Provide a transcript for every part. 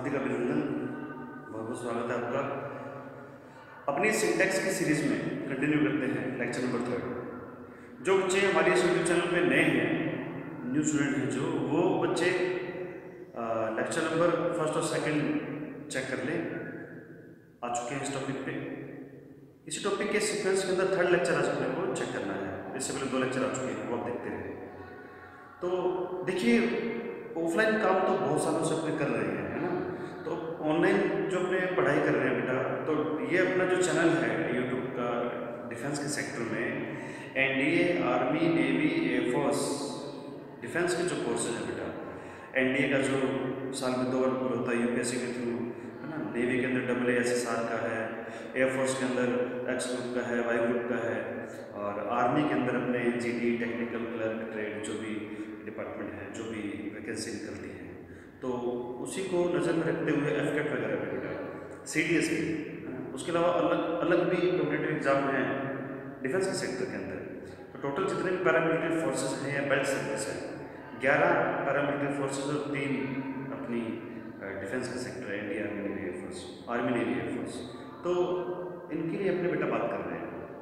हार्दिक अभिनंदन, बहुत बहुत स्वागत है आपका। अपनी सिंटैक्स की सीरीज में कंटिन्यू करते हैं लेक्चर नंबर 3। जो बच्चे हमारे इस यूट्यूब चैनल पे नए हैं, न्यू स्टूडेंट हैं जो, वो बच्चे लेक्चर नंबर 1 और 2 चेक कर लें। आ चुके हैं इस टॉपिक पे। इसी टॉपिक के सीक्वेंस के अंदर 3rd लेक्चर आज अपने को चेक करना है। इससे पहले 2 लेक्चर आ चुके हैं, वो आप देखते रहे। तो देखिए, ऑफलाइन काम तो बहुत सालों से अपने कर रहे हैं, है ना। तो ऑनलाइन जो अपने पढ़ाई कर रहे हैं बेटा, तो ये अपना जो चैनल है यूट्यूब का डिफेंस के सेक्टर में NDA, army, navy, air force, defence के जो कोर्सेज हैं बेटा, एनडीए का जो साल में 2 बार होता है यूपीएससी के थ्रू, है ना। नेवी के अंदर AASSR का है, एयरफोर्स के अंदर एक्स ग्रुप का है, वाई ग्रुप का है, और आर्मी के अंदर अपने जीडी, टेक्निकल क्लर्क, ट्रेड, जो भी डिपार्टमेंट है, जो भी वैकेंसी निकलती है, तो उसी को नज़र में रखते हुए एफकेट वगैरह भी बेटा, CDS भी, उसके अलावा अलग अलग भी कॉम्पिटिटिव एग्जाम हैं डिफेंस के सेक्टर के अंदर। तो टोटल जितने भी पैरामिलिट्री फोर्सेस हैं या बेल्ट सर्विस हैं, 11 पैरामिलिट्री फोर्सेस और 3 अपनी डिफेंस के सेक्टर है, India army, navy, air force, army, navy, air force. तो इनके लिए अपने बेटा बात कर रहे हैं।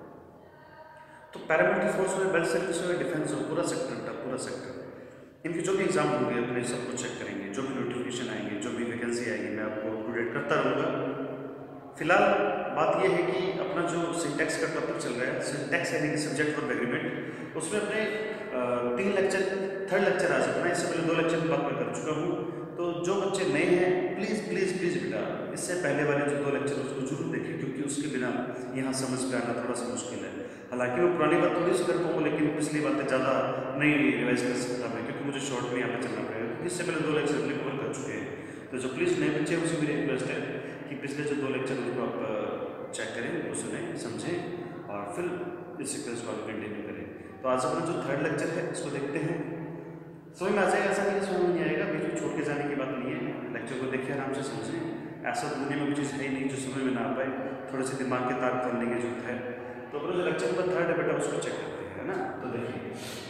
तो पैरामिलिट्री फोर्स हो, बेल्ट सर्विस हो, डिफेंस हो, पूरा सेक्टर बेटा, पूरा सेक्टर, इनके जो भी एग्जाम होंगे अपने सब कुछ चेक करेंगे। जो भी नोटिफिकेशन आएंगे, जो भी वैकेंसी आएगी, मैं आपको अपडेट करता रहूँगा। फिलहाल बात यह है कि अपना जो सिंटैक्स का टॉपिक चल रहा है, सिंटैक्स यानी कि सब्जेक्ट वर्ब एग्रीमेंट, उसमें अपने 3 लेक्चर, 3rd लेक्चर आज अपना, इससे पहले 2 लेक्चर की बात मैं कर चुका हूँ। तो जो बच्चे नए हैं, प्लीज़ प्लीज़ प्लीज़ बेटा, इससे पहले वाले जो 2 लेक्चर उसको जरूर देखें, क्योंकि उसके बिना यहाँ समझ में आना थोड़ा सा मुश्किल है। हालांकि वो पुरानी बात थोड़ी सी कर पाऊँ, लेकिन पिछली बातें ज़्यादा नहीं रिवाइज कर सकता मैं, क्योंकि मुझे शॉर्ट में यहाँ पर चलना पड़ेगा, क्योंकि इससे पहले 2 लेक्चर अपने कवर कर चुके हैं। तो जो प्लीज़ नए बच्चे हैं, उसे मेरी रिक्वेस्ट है कि पिछले जो 2 लेक्चर उनको आप चेक करें, उनको सुनें, समझें, और फिर इस सीक्वेंस को आगे कंटिन्यू करें। तो आज अपना जो 3rd लेक्चर है, इसको देखते हैं। समझ में आ जाएगा, ऐसा नहीं समझ में नहीं आएगा, बीच में छोड़ के जाने की बात नहीं है। लेक्चर को देखिए, आराम से समझें। ऐसा दुनिया में कुछ चीज़ है ही नहीं जो समझ में ना आ पाए, थोड़े से दिमाग के तार खोलने की जरूरत है। तो अपना जो लेक्चर नंबर 3rd है बेटा, उसको चेक करते हैं, है ना। तो देखिए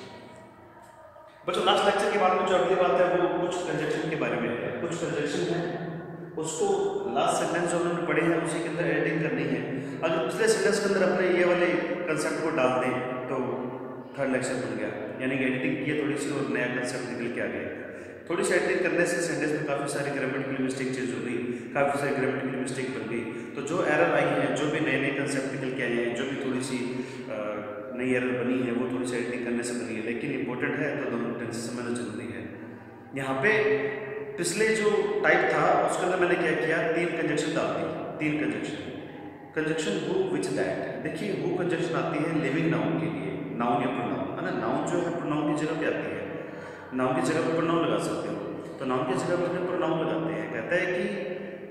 बच्चों, लास्ट लेक्चर के बाद में जो अगली बात है वो कुछ कंजक्शन के बारे में है। कुछ कंजक्शन है, उसको लास्ट सेंटेंस जो हमने पढ़े हैं उसी के अंदर एडिटिंग करनी है। अगर पिछले सेंटेंस के अंदर अपने ये वाले कंसेप्ट को डाल दें तो 3rd लेक्चर बन गया, यानी कि एडिटिंग की थोड़ी सी और नया कंसेप्ट निकल के आ गया। थोड़ी सी एडिटिंग करने से सेंटेंस में काफ़ी सारी ग्रामेटिकल मिस्टेक चेंज हो गई, काफ़ी सारी ग्रामेटिकल मिस्टेक बन गई। तो जो एरर आई है, जो भी नए नए कंसेप्ट निकल के आए हैं, जो भी थोड़ी सी नई एरर बनी है, वो थोड़ी सी एडिटिंग करने से बनी है, लेकिन इंपॉर्टेंट है तो दोनों टेंस समझना जरूरी है। यहाँ पे पिछले जो टाइप था उसके अंदर मैंने क्या किया, 3 कंजक्शन डाल दी, 3 कंजक्शन हु, विच, दैट। देखिए, हु कंजक्शन आती है लिविंग नाउन के लिए, नाउन या प्रोनाउन, है ना। नाउन जो है प्रोनाउन की जगह पे आती है, नाउन की जगह पर प्रोनाउन लगा सकते हो, तो नाउन की जगह पर प्रोनाउन लगाते हैं। कहता है कि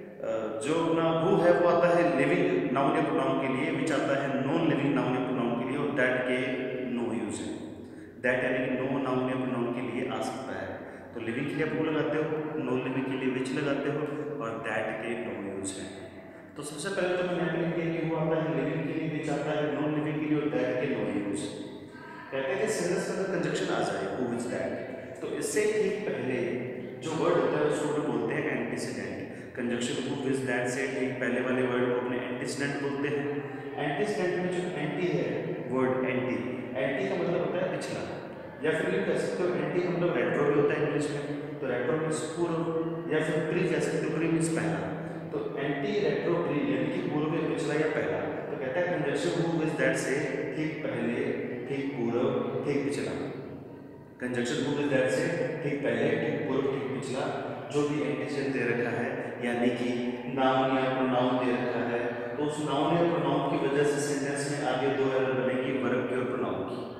जो ना हु है वो आता है लिविंग नाउन या प्रोनाउन के लिए, विच आता है नॉन लिविंग नाउन या प्रोनाउन के लिए, और दैट के नो यूज है। दैट यानी कि नो नाउन या प्रोनाउन के लिए आ सकता है। तो लिविंग के लिए आप वो लगाते हो, नॉन लिविंग के लिए विच लगाते हो, और दैट के नो यूज है। तो सबसे पहले तो मैंने लिख दिया कि वो आता है लिविंग के लिए, विच आता है नॉन लिविंग के लिए, और दैट के नो यूज। कहते हैं कि सेंटेंस के अंदर कंजक्शन आ जाए हु, विच, दैट, तो इससे ठीक पहले जो वर्ड होता है उसको बोलते हैं antecedent. Conjunction who, which, that से ठीक पहले वाले वर्ड को अपने एंटीसीडेंट बोलते हैं। एंटीसीडेंट में जो एंटी है वर्ड, एंटी, एंटी का मतलब होता है पिछला, या फिर ये कह सकते हो एंटी का मतलब रेट्रो भी होता है इंग्लिश में, तो रेट्रो मीन्स पूर्व, या फिर प्री कह सकते हो, प्री मीन्स पहला। तो एंटी, रेट्रो, प्री यानी कि पूर्व, पिछला या पहला। तो कहता है कंजक्शन हु, विच, दैट से ठीक पहले, ठीक पूर्व, ठीक पिछला। कंजक्शन हु, विच, दैट से ठीक पहले, ठीक पूर्व, ठीक पिछला, जो भी एंटीसीडेंट दे रखा है, यानी कि नाउन या प्रोनाउन दे रखा है, तो उस नाउन या प्रोनाउन की वजह से सेंटेंस में आगे 2 एरर बनेगी, वर्ब की और प्रोनाउन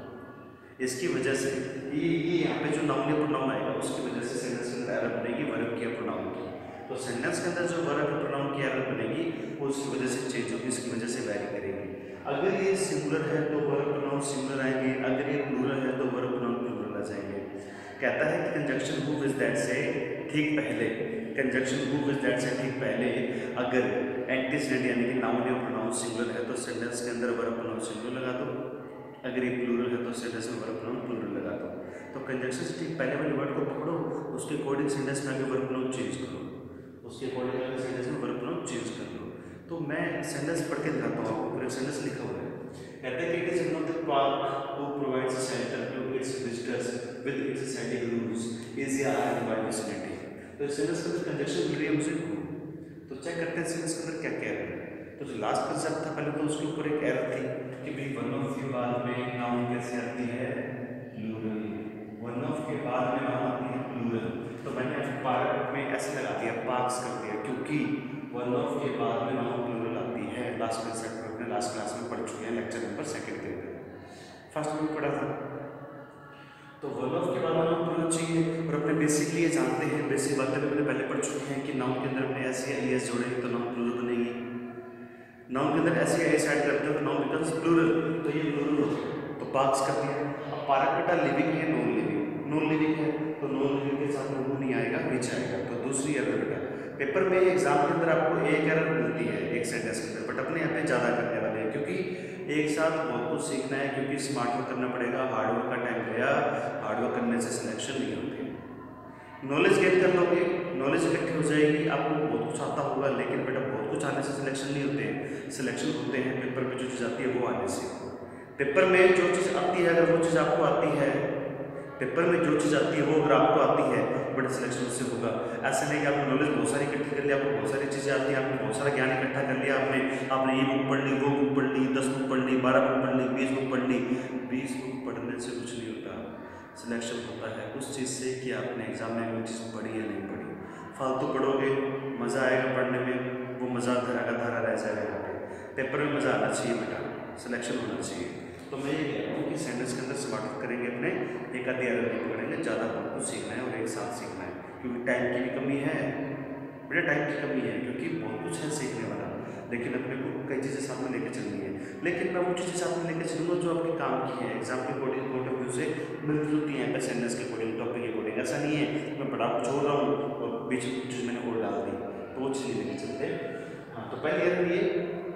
की। इसकी वजह से ये यहाँ पे जो नाउन या प्रोनाउन आएगा उसकी वजह से सेंटेंस के अंदर एरर बनेगी, वर्ब की और प्रोनाउन की। तो सेंटेंस के अंदर जो वर्ब और प्रोनाउन की एरर बनेगी वो उसकी वजह से चेंज होगी, इसकी वजह से वैरी करेगी। अगर ये सिंगुलर है तो वर्ब प्रोनाउन सिंगुलर आएंगे, अगर ये प्लूरल है तो वर्ब प्रोनाउन प्लूरल आ जाएंगे। कहता है कि कंजक्शन हु, विच, दैट से ठीक पहले, कंजक्शन हु, विच, दैट से ठीक पहले अगर एंटीसीडेंट यानी कि नाउन या प्रोनाउन सिंगुलर है तो सेंटेंस के अंदर वर्ब प्रोनाउन सिंगुलर लगा दो, अगर ये प्लूरल है तो सेंटेंस में वर्ब प्रोनाउन प्लूरल लगा दो। तो कंजक्शन से ठीक पहले वाले वर्ड को पकड़ो, उसके अकॉर्डिंग सेंटेंस में आगे वर्ब प्रोनाउन चेंज करो, उसके उसके अकॉर्डिंग अगर सेंटेंस में वर्ब प्रोनाउन चेंज कर लो। तो मैं सेंटेंस पढ़ के दिखाता हूँ आपको, पूरा सेंटेंस लिखा हुआ है। कहते हैं कि it is one of the park who provides shelter to its visitors with its setting rooms area and wide vicinity. तो इस सेंटेंस के अंदर कंजक्शन मिल रही है मुझे, तो चेक करते हैं सेंटेंस के अंदर क्या क्या है। तो जो लास्ट कंसेप्ट था पहले तो उसके ऊपर एक एरर थी कि भाई वन ऑफ के बाद में नाउन कैसे आती है, प्लूरल। वन ऑफ के बाद में नाउन आती है प्लूरल, तो मैंने पार्क में ऐसे लगा दिया, पार्क्स कर दिया, क्योंकि वन ऑफ के बाद में नाउन प्लूरल आती है। लास्ट कंसेप्ट में अपने लास्ट क्लास में पढ़ चुके हैं, लेक्चर नंबर 2 के अंदर, फर्स्ट में पढ़ा था। तो वन ऑफ के बाद नाउन प्लूरल चाहिए, और अपने बेसिकली ये जानते हैं, बेसिक बातें भी मैंने पहले पढ़ चुके हैं कि नाउन के अंदर अपने ऐसे या एस जोड़ेंगे तो नाउन प्लूरल बनेगी। नाउन के अंदर ऐसे एस ऐड करते हैं तो नाउन बिकम्स प्लूरल, तो ये प्लूरल होता है, तो पार्क्स कर दिया। अब पार्क बेटा लिविंग है नॉन लिविंग, नॉन लिविंग है तो नॉन लिविंग के साथ में वो नहीं आएगा, बीच आएगा। तो दूसरी एरर बेटा पेपर में एग्जाम के अंदर आपको एक एरर मिलती है एक सेंटेंस के अंदर, बट अपने यहाँ पे ज़्यादा करने वाले हैं, क्योंकि एक साथ बहुत कुछ सीखना है, क्योंकि स्मार्ट वर्क करना पड़ेगा, हार्ड वर्क का टाइम गया, हार्ड वर्क करने से सिलेक्शन नहीं होती। नॉलेज गेन कर लोगे, नॉलेज इकट्ठी हो जाएगी, आपको बहुत कुछ आता होगा, लेकिन बेटा बहुत कुछ आने से सिलेक्शन नहीं होते हैं। सिलेक्शन होते हैं पेपर में जो चीज़ आती है वो आने से। पेपर में जो चीज़ आती है, अगर वो चीज़ आपको आती है, पेपर में जो चीज़ आती है वो अगर आपको आती है, बट सिलेक्शन उससे होगा। ऐसे नहीं कि आपने नॉलेज बहुत सारी इकट्ठी कर लिया, आपको बहुत सारी चीज़ें आती हैं, आपने बहुत सारा ज्ञान इकट्ठा कर लिया, आपने ये बुक पढ़ ली, वो बुक पढ़ ली, 10 बुक पढ़ ली, 12 बुक पढ़ ली, 20 बुक पढ़ ली। 20 बुक पढ़ने से कुछ नहीं होता, सिलेक्शन होता है उस चीज़ से कि आपने एग्जाम में वो चीज़ पढ़ी या नहीं पढ़ी। फालतू पढ़ोगे, मज़ा आएगा पढ़ने में, वो मज़ा धारा का धारा रह जाएगा। यहाँ पे पेपर में मज़ा आना चाहिए बेटा, सिलेक्शन होना चाहिए। तो मैं ये कह रहा हूँ कि सेंटेंस के अंदर स्मार्ट वर्क करेंगे, अपने एक आधी एरर नहीं पकड़ेंगे, ज़्यादा बहुत कुछ सीखना है और एक साथ सीखना है, क्योंकि टाइम की भी कमी है बेटा, टाइम की कमी है, क्योंकि बहुत कुछ है सीखने वाला, लेकिन अपने को कई चीज़ें साथ में लेके चलनी है। लेकिन मैं वो चीज़ें साथ में लेके चलूँगा जो आपके काम की है, एग्जाम के अकॉर्डिंग पॉइंट ऑफ व्यू से मिलती जुलती हैं, सेंटेंस के अकॉर्डिंग, टॉपिक के अकॉर्डिंग। ऐसा नहीं है मैं बड़ा कुछ छोड़ रहा हूँ और बीच में कुछ चीज़ मैंने और डाल दी, तो वो चीज़ लेके चलते हैं। हाँ, तो पहले एरर ये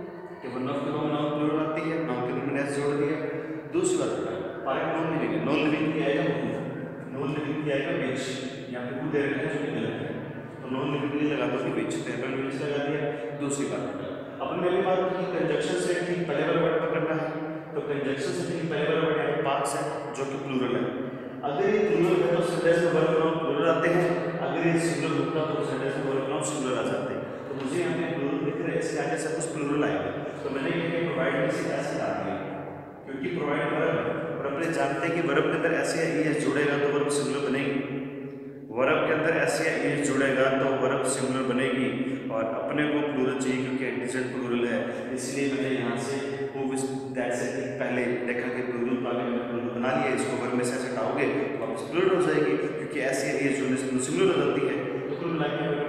कि वन ऑफ के बाद नाउन प्लूरल आती है, नाउन के अंदर मैंने एस जोड़ दिया। दूसरी बात बेटा पार्क नॉन लिविंग है, नॉन लिविंग की आएगा नॉन लिविंग की आएगा बीच, यहाँ पे कुछ दे रखा है जो कि गलत है, तो नॉन लिविंग के लिए लगा दो बीच, पेपर में बीच लगा दिया। दूसरी बात अपन ने भी बात की कंजक्शन से ठीक पहले वाला वर्ड पकड़ना है, तो कंजक्शन से ठीक पहले वाला वर्ड है पार्क्स है जो कि प्लूरल है। अगर ये प्लूरल है तो सेंटेंस में वर्ब प्रोनाउन प्लूरल आते हैं, अगर ये सिंगुलर होता तो सेंटेंस में वर्ब प्रोनाउन सिंगुलर आ जाते हैं। तो मुझे यहाँ पे प्लूरल दिख रहा है, इसके आगे सब कुछ प्लूरल आएगा, तो मैंने ये प्रोवाइड में से ऐसे डाल दिया, क्योंकि प्रोवाइड वर्ब है और अपने जानते हैं कि वर्ब के अंदर ऐसे या एस जुड़ेगा तो वर्ब सिंगुलर बनेगी, वर्ब के अंदर ऐसे या एस जुड़ेगा तो वर्ब सिंगुलर बनेगी, और अपने को प्लूरल चाहिए क्योंकि एंटीसेंट प्लूरल है, इसलिए मैंने यहाँ से हु विच दैट से पहले देखा कि प्लूरल का मैंने प्लूरल बना लिया, इसको वर्ब में से ऐसे हटाओगे तो वापस प्लूरल हो जाएगी, क्योंकि ऐसे या एस जुड़ने से सिंगुलर हो जाती है। तो कुल मिला के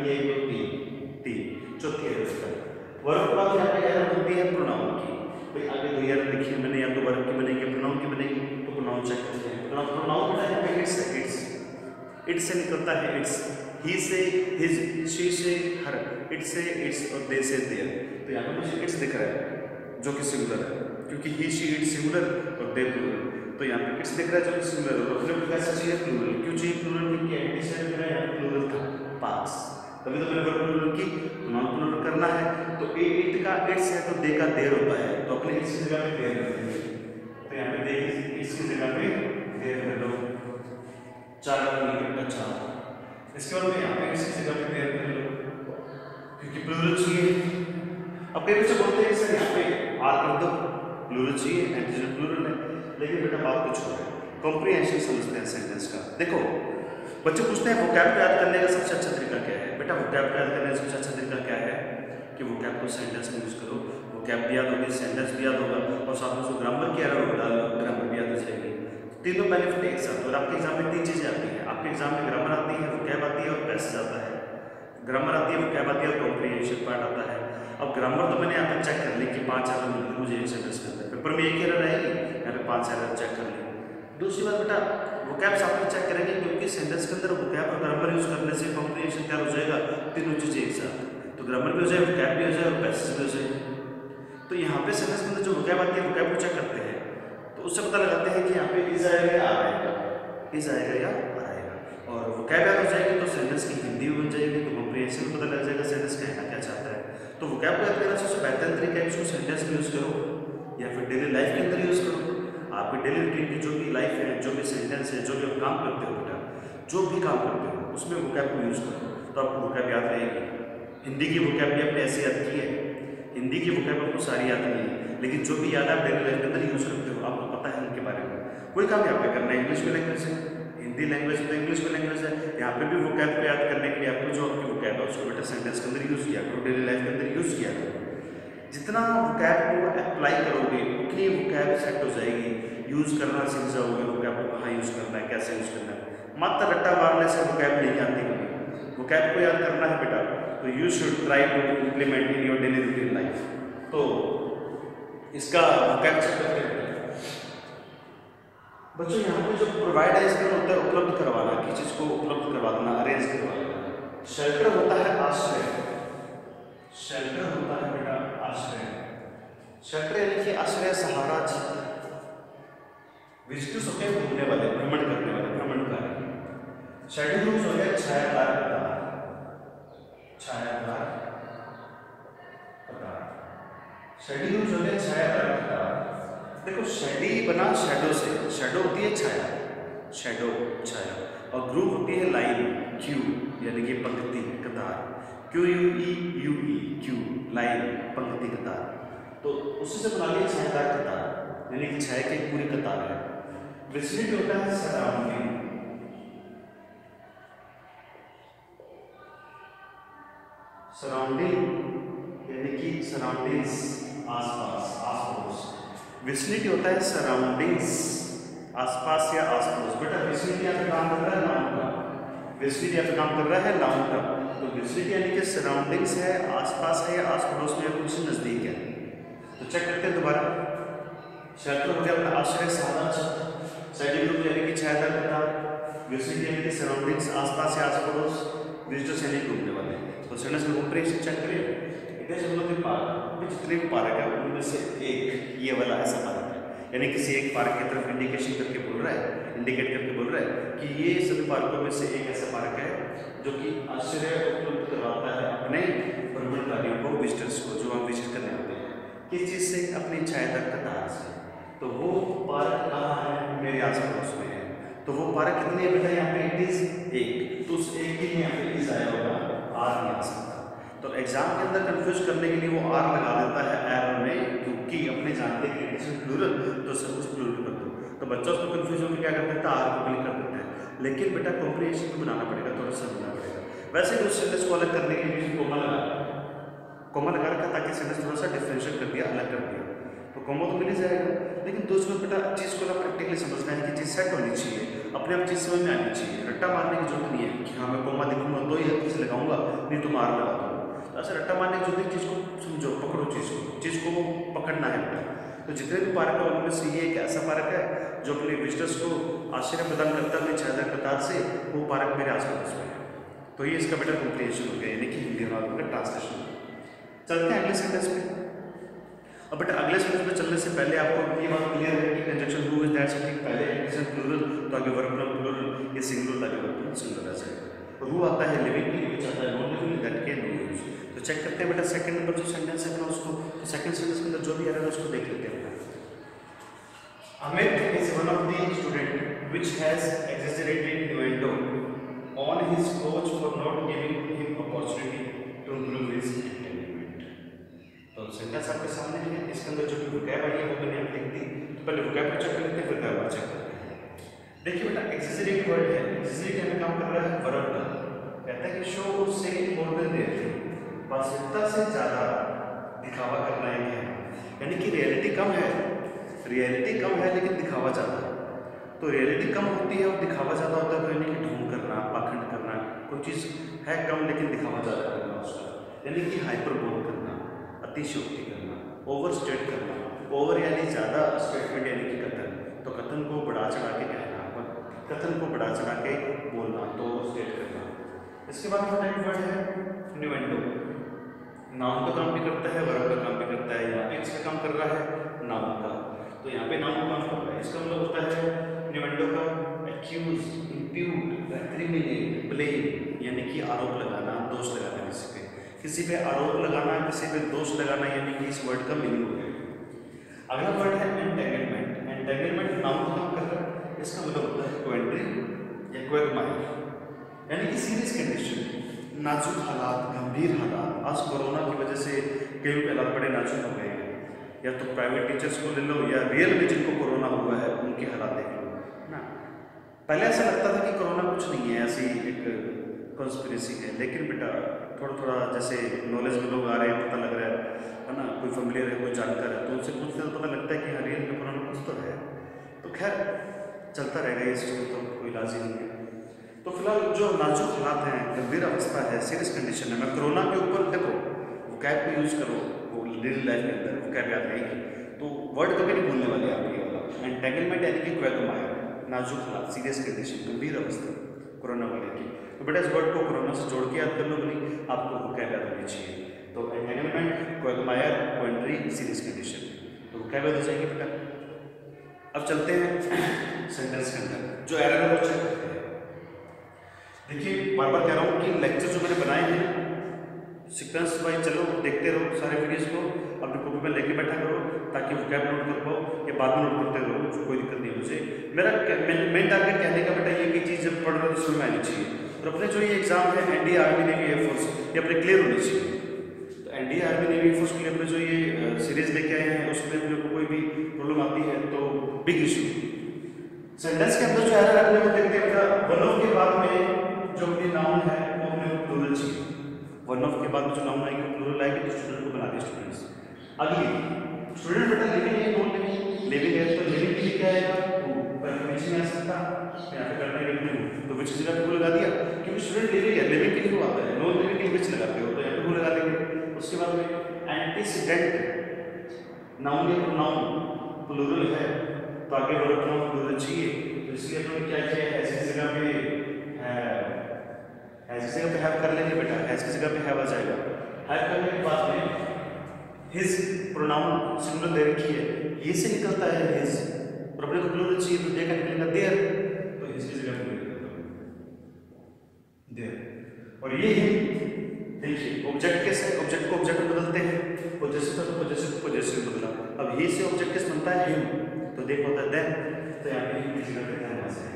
चौथी एरर वर्ब के बाद यहाँ पे एरर बनती है प्रोनाउन की। भाई आगे दो एरर लिखी है मैंने, या तो वर्ब की बनेगी प्रोनाउन की बनेगी, तो प्रोनाउन चेक करते हैं। प्रोनाउन बेटा यहाँ पे इट्स है, इट्स से निकलता है इट्स, ही से हिज, शी से हर, इट्स से इट्स और दे से देयर। तो यहाँ पे मुझे इट्स दिख रहा है जो कि सिंगुलर है, क्योंकि ही शी इट्स सिंगुलर और दे प्लूरल, तो यहाँ पे इट्स दिख रहा है जो कि सिंगुलर है। और फिर कैसे चाहिए प्लूरल, क्यों चाहिए प्लूरल, क्योंकि एंटीसेंट मेरा यहाँ पे प्लूरल था पार्क्स, तभी तो मैंने वर्ब प्लूरल की नॉन प्लूरल करना है। तो इट का इट्स है तो दे का देर होता है, तो अपने इट्स की जगह पे देर कर देंगे, तो यहाँ पे दे इट्स की जगह पे देर कर लो, 4 का 4। इसके बाद में यहाँ पे इट्स की जगह पे देर कर लो, क्योंकि प्लूरल चाहिए। अब कई बच्चे बोलते हैं सर यहाँ पे आर कर दो, प्लूरल चाहिए, एंटीसेंट प्लूरल है, लेकिन बेटा बात कुछ और है, कॉम्प्रिहेंशन समझते हैं सेंटेंस का। देखो बच्चे पूछते हैं वोकैब याद करने का सबसे अच्छा तरीका क्या है। बेटा वोकैब याद करने का सबसे अच्छा तरीका क्या है कि वोकैब को सेंटेंस में यूज करो, वोकैब भी याद होगी, सेंटेंस भी याद होगा, और साथ में उसको ग्रामर की एरर डाल लो, ग्रामर भी याद हो जाएगी। तीनों बेनिफिट एक साथ। और आपके एग्जाम में 3 चीज़ें आती हैं, आपके एग्जाम में ग्रामर आती है, वोकैब आती है और पैसेज आता है। ग्रामर आती है, वोकैब आती है और कॉम्प्रिहेंशन पार्ट आता है। अब ग्रामर तो मैंने यहाँ पे चेक कर ली कि 5 एरर मिलती है मुझे एक सेंटेंस के अंदर, पेपर में एक एरर आएगी, यहाँ पे 5 एरर चेक कर ली। दूसरी बात बेटा वोकैब साथ में चेक करेंगे, क्योंकि सेंटेंस के अंदर वोकैब और ग्रामर यूज करने से कॉम्प्रिहेंशन क्या हो जाएगा, तीनों चीज़ें एक साथ, तो ग्रामर भी हो जाए, वोकैब भी हो जाए और पैसेज भी हो जाए। तो यहाँ पे सेंटेंस के अंदर जो वोकैब आती है वोकैब को चेक करते हैं, तो उससे पता लगाते हैं कि यहाँ पे इज आएगा या आ आएगा, इज आएगा या आ आएगा, और वोकैब याद हो जाएगी तो सेंटेंस की हिंदी बन जाएगी, तो कॉम्प्रिहेंशन पता वोकैब को याद करना सबसे बेहतर तरीका है, इसको सेंटेंस में यूज़ करो या फिर डेली लाइफ के अंदर यूज़ करो। आपकी डेली रूटीन की जो भी लाइफ है, जो भी सेंटेंस है, जो भी आप काम करते हो बेटा, जो भी काम करते हो उसमें वोकैब को यूज़ करो, तो आपको वोकैब याद रहेगी। हिंदी की वोकैब भी आपने ऐसे याद की है, हिंदी की वोकैब आपको सारी याद नहीं है, लेकिन जो भी याद आप डेली लाइफ के अंदर यूज़ करते हो आपको पता है उनके बारे में। कोई काम यहाँ पे करना है, इंग्लिश में लैंग्वेज है, हिंदी लैंग्वेज तो इंग्लिश में लैंग्वेज है, यहाँ पे भी वोकैब को याद करने के लिए आपको जो आपकी वोकैब है उसको बेटा सेंटेंस के अंदर यूज़ किया करो, डेली लाइफ के अंदर यूज़ किया करो। जितना वोकैब को अप्लाई करोगे उतनी वोकैब सेट हो जाएगी, यूज़ करना सीख जाओगे, वोकैब को कहाँ यूज़ करना है, कैसे यूज़ करना है। मात्र रट्टा मारने से वोकैब नहीं आती कभी, वोकैब को याद करना है बेटा, तो you should try to implement in your daily routine life. तो इसका वोकैब चेक करते हैं बच्चों। यहाँ पे जो प्रोवाइड है इसका होता है उपलब्ध करवाना, किसी चीज़ को उपलब्ध करवा देना, अरेंज करवाना। शेल्टर होता है आश्रय, शेल्टर होता है बेटा आश्रय। शेल्टर यानी कि आश्रय, सहारा, छत। विजिटर्स होते हैं घूमने वाले, भ्रमण करने वाले, भ्रमणकारी। शेडिंग रूम्स हो गया छायादार कतार, छायादार कतार। शेडिंग रूम्स हो गया छायादार कतार। देखो शेडी बना शैडो से, शैडो होती है छाया, शैडो छाया, और ग्रुप होती है लाइन, क्यू यानी कि पंक्ति, कतार, QUE क्यू, लाइन, पंक्ति, कतार। तो उसी से बना लिया छायादार कतार, यानी कि छाया की पूरी कतार है। विसिनिटी होता है सराउंडिंग, सराउंडिंग यानी कि सराउंडिंग्स, आसपास, आस पड़ोस। विसिनिटी होता है सराउंडिंग्स, आसपास या आस पड़ोस। बेटा विसिनिटी यहाँ पे काम कर रहा है नाउन का, विसिनिटी यहाँ पे काम कर रहा है नाउन का। तो विसिनिटी यानी कि सराउंडिंग्स है, आसपास है या आस पड़ोस में या कुछ नज़दीक है। तो चेक करते हैं दोबारा। शेल्टर हो गया अपना आश्रय, सहारा, छत। शेडिंग रूम यानी कि छायादार कतार। विसिनिटी यानी कि सराउंडिंग्स, आसपास या आस पड़ोस। विजिटर्स यानी घूमने वाले। तो सेंटेंस में कंप्रेशन चेक करिए। पार्क में जितने भी पार्क है उनमें से एक ये वाला ऐसा पार्क है, यानी किसी एक पार्क की तरफ इंडिकेशन करके बोल रहा है, इंडिकेट करके बोल रहा है कि ये सभी पार्कों में से एक ऐसा पार्क है जो कि आश्चर्य उपलब्ध करवाता है अपने भ्रमणकारियों को, विजिटर्स को, जो हम विजिट करने आते हैं। किस चीज़ से? अपनी छायादार कतार से। तो वो पार्क कहाँ है? मेरे आस पड़ोस में है। तो वो पार्क कितने है बेटा? यहाँ पे इट इज एक, तो उस एक के लिए यहाँ पे इज आया होगा, आर नहीं आ सकता। तो एग्जाम के अंदर कंफ्यूज करने के लिए वो आर लगा देता है एरर में, क्योंकि अपने जानते हैं कि प्लूरल तो सब कुछ प्लूरल कर दो। तो बच्चा उसको कंफ्यूज होकर क्या कर देता है? आर को क्लिक कर देता है। लेकिन बेटा कॉम्प्रिहेंशन को बनाना पड़ेगा, थोड़ा सा बनाना पड़ेगा। वैसे उस सेंटेंस को अलग करने के लिए कोमा लगा रखा ताकि सेंटेंस थोड़ा सा डिफरेंशिएट कर दिया, अलग कर दिया। तो कोमा तो मिल ही जाएगा। लेकिन दोस्तों बेटा चीज़ को ना प्रैक्टिकली समझना है कि चीज़ सेट होनी चाहिए, अपने आप चीज़ समझ में आनी चाहिए। रट्टा मारने की जरूरत नहीं है कि हाँ मैं कोमा दिखूंगा तो ही चीज़ लगाऊंगा, नहीं तो मार लगा दूंगा। तो ऐसा रट्टा मारने की जरूरत, चीज़ को समझो, पकड़ो, चीज़ को पकड़ना है बेटा। तो जितने भी पार्क है उनमें से ये एक ऐसा पार्क है जो अपने विजिटर्स को आश्चर्य प्रदान करता है छायादार कतार से, वो पार्क मेरे आसपास में है। तो ये इसका बेटा कॉम्प्रिहेंशन हो गया, यानी कि हिंदी वालों का ट्रांसलेशन। चलते हैं अगले सेंटेंस में। अब बेटा अगले सेंटेंस में चलने से पहले आपको ये बात क्लियर है कि कंजक्शन हु इज दैट से पहले कंजक्शन प्लूरल, तो आगे वर्ब नाउन प्लूरल, ये सिंगुलर, आगे वर्ब नाउन सिंगुलर ऐसे। हु आता है लिविंग के लिए, विच आता है नॉन लिविंग, दैट के नो यूज। तो चेक करते हैं बेटा सेकंड नंबर जो सेंटेंस है अपना उसको, तो सेकंड सेंटेंस के अंदर जो भी एरर है उसको देख लेते हैं। Amit is one of the student which has exaggerated innuendo on his coach for not giving him opportunity to improve his intelligence। तो सेंटेंस आपके सामने है, इसके अंदर जो भी वोकैब आई है वो मैंने लिख दी। तो पहले वोकैब को चेक करते हैं, फिर ग्रामर चेक करते हैं। देखिए बेटा एक्सेजरेट वर्ड है, एक्सेजरेट में काम कर रहा है वर्ब का। कहता है कि शो से मोर देन रियलिटी, वास्तविकता से ज़्यादा दिखावा करना है, यानी कि रियलिटी कम है, रियलिटी कम है लेकिन दिखावा ज़्यादा है। तो रियलिटी कम होती है और दिखावा ज़्यादा होता है, तो यानी कि ढोंग करना, पाखंड करना, कोई चीज़ है कम लेकिन दिखावा ज़्यादा करना उसका, यानी कि हाइपरबोल करना, अतिशयोक्ति करना, ओवर स्टेट करना। ओवर यानी ज़्यादा, स्टेटमेंट यानी कि कथन, तो कथन को बढ़ा चढ़ा के कहना, कथन को बढ़ा चढ़ा के बोलना, तो स्टेट करना। इसके बाद टाइप वर्ड है इन्यूएंडो। नाउन का काम भी करता है, वर्ब का काम भी करता है। यहाँ पे इसका काम कर रहा है नाउन का, तो यहाँ पे नाउन काम कर रहा है। इसका मतलब होता है इन्यूएंडो का एक्यूज, इंप्यूट, रेक्रिमिनेट, ब्लेम, यानी कि आरोप लगाना, दोष लगाना किसी पे। किसी पे आरोप लगाना, किसी पे दोष लगाना, यानी कि इस वर्ड का मीनिंग हो गया। अगला वर्ड है एंटेंगलमेंट। एंटेंगलमेंट नाउन का काम कर रहा है, इसका मतलब होता है क्वेंट्री या क्वेगमायर, यानी कि सीरियस कंडीशन, नाजुक हालात, गंभीर हालात। आज कोरोना की वजह से कई हालात बड़े नाजुक हो गए हैं, या तो प्राइवेट टीचर्स को ले लो या रियल में जिनको कोरोना हुआ है उनके हालात देख लो ना। पहले ऐसा लगता था कि कोरोना कुछ नहीं है, ऐसी एक कॉन्स्पिरेसी है, लेकिन बेटा थोड़ा थोड़ा जैसे नॉलेज में लोग आ रहे हैं, पता लग रहा है ना, कोई फैमिलियर है, कोई जानकार है, तो उनसे पूछते तो पता लगता है कि हाँ रियल में कोरोना कुछ तो है। तो खैर चलता रहेगा, इस चीज़ तो कोई इलाज ही नहीं है। तो फिलहाल जो नाजुक हालात हैं, गंभीर अवस्था है, सीरियस कंडीशन है, मैं कोरोना के ऊपर देखो वो कैब को यूज़ करो, वो डेली लाइफ के अंदर वो कैब याद रहेगी, तो वर्ड कभी नहीं भूलने वाले आप ये वाला। एंटेंगलमेंट यानी कि क्वेगमायर, नाजुक हालात, सीरियस कंडीशन, गंभीर अवस्था कोरोना वाले की। तो बेटा इस वर्ड को कोरोना से जोड़ के याद कर लो, नहीं आपको वो कैब याद होनी चाहिए। तो entanglement, quagmire, quandary, serious condition, तो वो कैब याद हो जाएगी बेटा। अब चलते हैं सेंटेंस के अंदर, जो एरर है वो चेक करते हैं। देखिए बार बार कह रहा हूँ कि लेक्चर जो मैंने बनाए हैं सीक्वेंस वाइज चलो, देखते रहो सारे वीडियोस को, अपनी कॉपी में लेके बैठा करो ताकि वो कैब नोट कर पाओ, या बाद में नोट करते रहो, कोई दिक्कत नहीं मुझे। मेरा मेन टारगेट कहने का बेटा ये कि चीज़ जब पढ़ रहे हो तो समझ में आनी चाहिए, और अपने जो ये एग्जाम है एनडीए आर्मी नेवी एयरफोर्स, ये अपने क्लियर होनी चाहिए। तो एनडीए आर्मी नेवी एयरफोर्स के लिए अपने जो ये सीरीज लेके आए हैं उसमें अपने को कोई भी प्रॉब्लम आती है तो बिग इशू। सेंटेंस के अंदर जो एरर है वो देखते हैं, वन ऑफ के बाद में जो अपनी नाउन है वो अपने को प्लूरल चाहिए, वन ऑफ के बाद जो नाउन आएगी प्लूरल आएगी, तो स्टूडेंट को बना दिए स्टूडेंट्स। अगली स्टूडेंट बेटा लिविंग है, नॉन लिविंग, लिविंग है तो लिविंग के लिए क्या आएगा, पर में आ सकता यहाँ पे करना है लिविंग, तो विच जगह पे लगा दिया, क्योंकि स्टूडेंट लिविंग है, लिविंग के लिए आता है, नॉन लिविंग के लिए विच लगाते हो, तो यहाँ पे लगा देंगे। उसके बाद में एंटीसीडेंट, नाउन या प्रोनाउन प्लूरल है तो आगे वर्ब प्रोनाउन प्लूरल चाहिए, तो इसलिए अपने क्या किया है, ऐसी जगह पे ऐसी जगह पे हैव कर लेंगे बेटा, ऐसी जगह पे हैव आ जाएगा। हैव करने के बाद में हिज प्रोनाउन सिंगुलर दे रखी है, ये से निकलता है हिज, और अपने को प्लूरल चाहिए तो देगा निकलेगा देयर, तो हिज की जगह पे देयर। और ये ही देखिए ऑब्जेक्ट कैसे, ऑब्जेक्ट को ऑब्जेक्ट में बदलते हैं, पोजेसिव तो पोजेसिव को पोजेसिव बदला। अब ही से ऑब्जेक्ट कैसे बनता है, हिम, तो देखो होता है देन, तो यहाँ पे हिम की जगह पे देन आ जाएगा।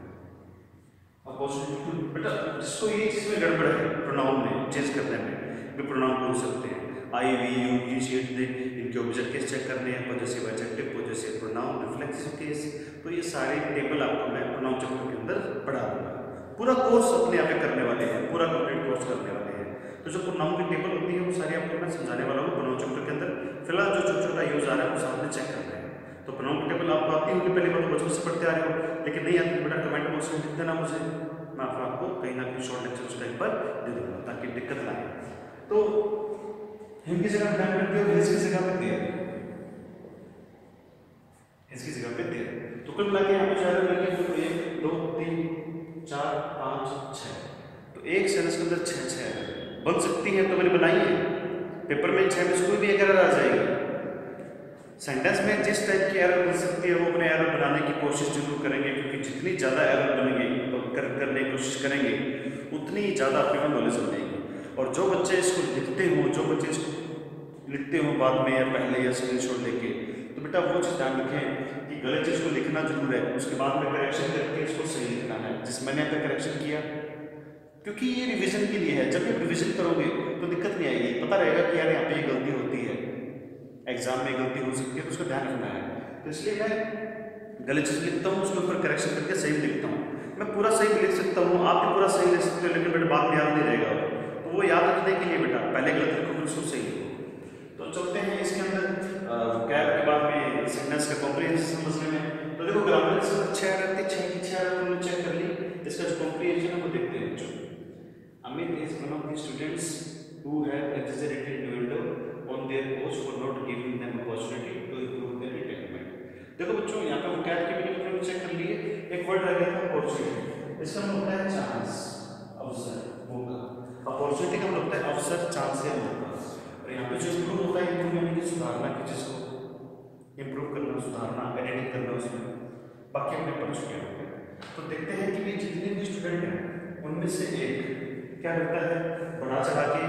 बेटा जिसको ये चीज में गड़बड़ है प्रोनाउन में चेंज करने में, भी प्रोनाउन बोल सकते हैं, I we you he she it they, इनके ऑब्जेक्ट केस चेक करने हैं, positive adjective, positive pronoun, reflexive case, तो ये सारे टेबल आपको मैं प्रोनाउन चैप्टर के अंदर पढ़ा दूंगा। पूरा कोर्स अपने यहाँ पे करने वाले हैं, पूरा कंप्लीट कोर्स करने वाले हैं, तो जो प्रोनाउन की टेबल होती है वो सारी आपको मैं समझाने वाला हूँ प्रोनाउन चैप्टर के अंदर। फिलहाल जो छोटा छोटा यूज आ रहा है वो सामने चेक कर रहे हैं। तो प्रोनाउन की टेबल आपको आती होगी, पहली बार बचपन से पढ़ते आ रहे हो, लेकिन नहीं आती बेटा कमेंट बॉक्स में लिख देना मुझे, मैं आपको कहीं ना कहीं शॉर्ट लेक्चर उसका एक बार दे दूंगा ताकि दिक्कत ना आए। तो हिम की जगह ध्यान रखते हो, हिज की जगह पे देयर, हिज की जगह पे देयर। तो कुल मिला के यहाँ पे जो है 1 2 3 4 5 6, तो एक सेंटेंस के अंदर 6 बन सकती है, तो मैंने बनाई है। पेपर में 6 में से कोई भी एक एरर आ जाएगी। सेंटेंस में जिस टाइप की एरर बन सकती है वो अपने एरर बनाने की कोशिश जरूर करेंगे, क्योंकि जितनी ज़्यादा एरर बनेंगे करने की कोशिश करेंगे उतनी ज़्यादा अपने को नॉलेज बनेगी। और जो बच्चे इसको लिखते हों, जो बच्चे इसको लिखते हों बाद में या पहले या स्क्रीनशॉट लेके, तो बेटा वो चीज़ ध्यान रखें कि गलत चीज़ को लिखना जरूर है, उसके बाद में करेक्शन करके इसको सही लिखना है, जिस मैंने यहाँ पर करेक्शन किया, क्योंकि ये रिविजन के लिए है। जब भी रिविजन करोगे तो दिक्कत नहीं आएगी, पता रहेगा कि यार यहाँ पे ये गलती होती है, एग्जाम में गलती हो सकती है, तो उसका ध्यान रखना है। तो इसलिए मैं गलत चीज़ लिखता हूँ, उसके ऊपर करेक्शन करके सही लिखता हूँ। मैं पूरा सही भी लिख सकता हूँ, आप भी पूरा सही लिख सकते हो, लेकिन बेटा बाद में याद नहीं रहेगा, तो वो याद रखने के लिए बेटा पहले गलत लिखो फिर उसको सही लिखो। तो चलते हैं इसके अंदर कैब के बाद में सेंटेंस का कॉम्प्रिहेंशन समझने में। तो देखो ग्रामर से 6 एरर थी, 6 की 6 एरर हमने चेक कर ली, इसका जो कॉम्प्रिहेंशन है वो देखते हैं बच्चों। Amit is one of the students who have exaggerated innuendo on their post for not giving them opportunity to improve their entanglement. देखो बच्चों यहाँ पे वो कैट की मीनिंग हमने चेक कर लिए, एक वर्ड रह गया था अपॉर्चुनिटी, इसका मतलब होता है चांस, अवसर, मौका। अपॉर्चुनिटी का मतलब होता है अवसर, चांस या मौका। और यहाँ पे जो इम्प्रूव होता है, इम्प्रूव यानी कि सुधारना, की चीज़ को इम्प्रूव करना, सुधारना, एडिटिंग करना उसमें, बाकी हमने पढ़ चुके हैं। तो देखते हैं कि जितने भी स्टूडेंट हैं उनमें से एक क्या करता है, बढ़ा चढ़ा के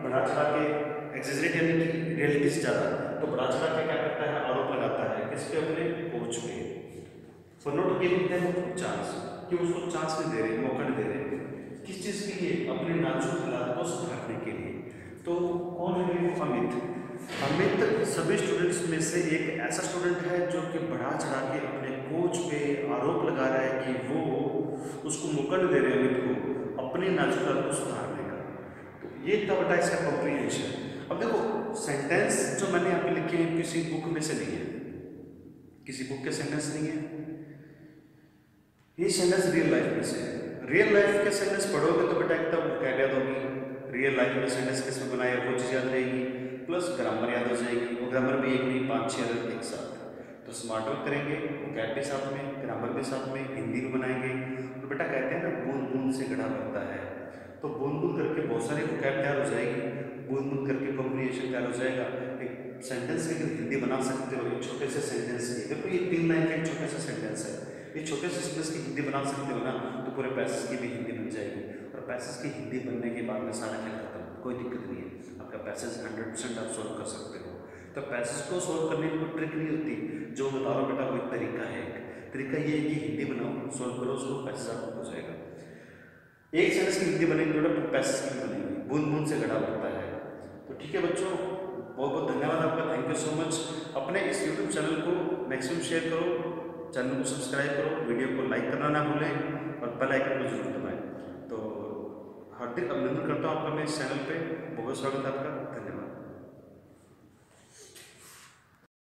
बढ़ा चढ़ा के एग्जेजरेट यानी कि रियलिटी से ज़्यादा, तो बढ़ा चढ़ा के क्या करता है, आरोप लगाता है किस पे, अपने कोच पे। For not giving them chance, कि उसको चांस नहीं दे रहे, मौका नहीं दे रहे, किस चीज़ के लिए, अपने नाजुक हालात को सुधारने के लिए। तो कौन है वो, अमित। अमित सभी स्टूडेंट्स में से एक ऐसा स्टूडेंट है जो कि बढ़ा चढ़ा के अपने कोच पे आरोप लगा रहा है कि वो उसको मौका नहीं दे रहे अमित को अपने नाजुक हालत को सुधारने का। तो ये तब था इसका कॉम्प्रीहेंशन। अब देखो सेंटेंस जो मैंने यहाँ पे लिखे हैं किसी बुक में से नहीं है, किसी बुक के सेंटेंस नहीं है, ये सेंटेंस रियल लाइफ में से है। रियल लाइफ के सेंटेंस पढ़ोगे तो बेटा एकदम क्या याद होगी, रियल लाइफ में सेंटेंस किस में बनाया वो चीज़ याद रहेगी, प्लस ग्रामर याद हो जाएगी। वो ग्रामर भी एक नहीं 5-6 अलग एक साथ, तो स्मार्ट वर्क करेंगे, वोकैब भी साथ में, ग्रामर भी साथ में, हिंदी भी बनाएंगे। तो बेटा कहते हैं ना बूंद बूंद से घड़ा बनता है, तो बूंद बूंद करके बहुत सारी वोकैब तैयार हो जाएगी, बूंद बूंद करके कॉम्प्रीहेंशन तैयार हो जाएगा। एक सेंटेंस की अगर हिंदी बना सकते हो एक छोटे से सेंटेंस की, देखो ये 3 लाइन का एक छोटे से सेंटेंस है, ये छोटे से सेंटेंस की हिंदी बना सकते हो ना, तो पूरे पैसेज की भी हिंदी बन जाएगी। और पैसेज की हिंदी बनने के बाद में सारा खेल खत्म, कोई दिक्कत नहीं है, आपका पैसेज 100% आप सोल्व कर सकते हो। तो पैसेज को सोल्व करने की कोई ट्रिक नहीं होती, जो बता रहा हूँ बेटा वो एक तरीका है। तरीका ये है कि हिंदी बनाओ, सोल्व करो उसको, पैसेज आपको हो जाएगा। एक सेंटेंस की हिंदी बनेगी बेटा, पैसेज की बनेगी, बूंद बूंद से घड़ा बनता है। तो ठीक है बच्चों, बहुत बहुत धन्यवाद आपका, थैंक यू सो मच। अपने इस यूट्यूब चैनल को मैक्सिमम शेयर करो, चैनल को सब्सक्राइब करो, वीडियो को लाइक करना ना भूलें और बेल आइकन को जरूर दबाएं। तो हार्दिक अभिनंदन करता हूँ आपका मैं इस चैनल पे, बहुत स्वागत है आपका, धन्यवाद।